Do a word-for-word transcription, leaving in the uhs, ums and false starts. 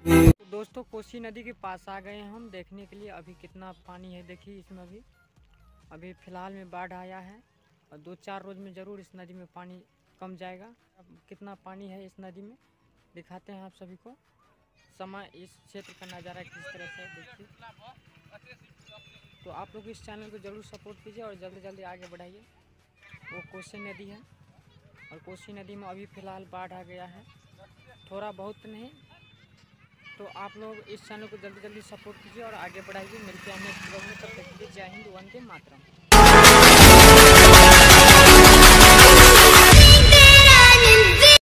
तो दोस्तों कोसी नदी के पास आ गए हैं हम देखने के लिए। अभी कितना पानी है देखिए इसमें। अभी अभी फ़िलहाल में बाढ़ आया है और दो चार रोज़ में ज़रूर इस नदी में पानी कम जाएगा। अब कितना पानी है इस नदी में दिखाते हैं आप सभी को। समय इस क्षेत्र का नज़ारा किस तरह से देखिए। तो आप लोग इस चैनल को ज़रूर सपोर्ट कीजिए और जल्दी जल्दी आगे बढ़ाइए। वो कोसी नदी है और कोसी नदी में अभी फ़िलहाल बाढ़ आ गया है, थोड़ा बहुत नहीं। तो आप लोग इस चैनल को जल्दी जल्दी सपोर्ट कीजिए और आगे बढ़ाइए। मिलते हैं नेक्स्ट ब्लॉग में, तब तक के लिए जय हिंद, वंदे मातरम।